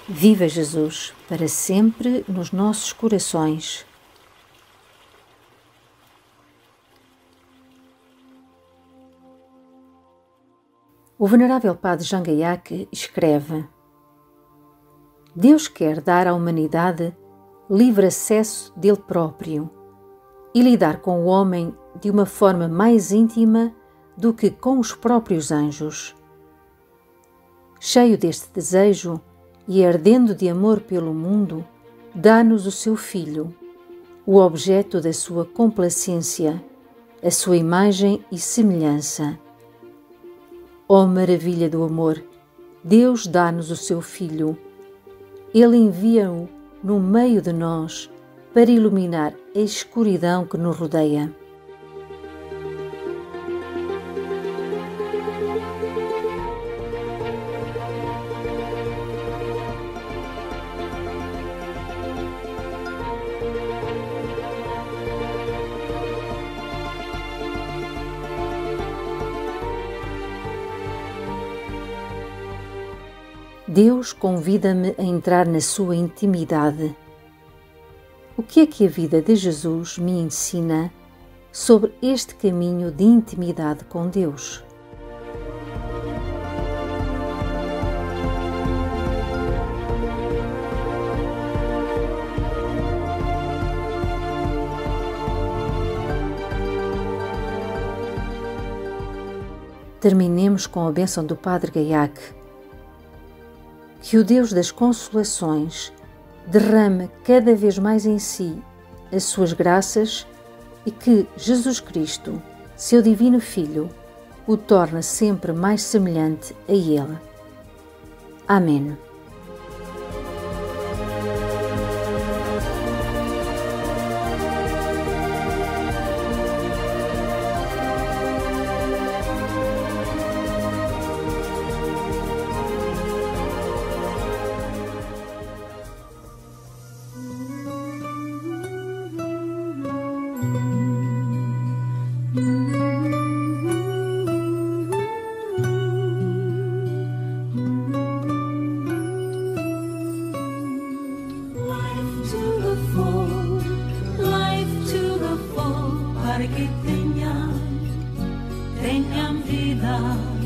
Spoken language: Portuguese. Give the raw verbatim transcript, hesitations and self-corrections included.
Viva Jesus, para sempre nos nossos corações. O venerável padre Jean Gaillac escreve: Deus quer dar à humanidade livre acesso dele próprio e lidar com o homem de uma forma mais íntima do que com os próprios anjos. Cheio deste desejo e ardendo de amor pelo mundo, dá-nos o seu Filho, o objeto da sua complacência, a sua imagem e semelhança. Ó maravilha do amor! Deus dá-nos o seu Filho. Ele envia-o no meio de nós para iluminar a escuridão que nos rodeia. Deus convida-me a entrar na sua intimidade. O que é que a vida de Jesus me ensina sobre este caminho de intimidade com Deus? Terminemos com a bênção do Padre Gaillac. Que o Deus das Consolações derrame cada vez mais em si as suas graças e que Jesus Cristo, seu Divino Filho, o torne sempre mais semelhante a Ele. Amém. Para que tenham, tenham vida.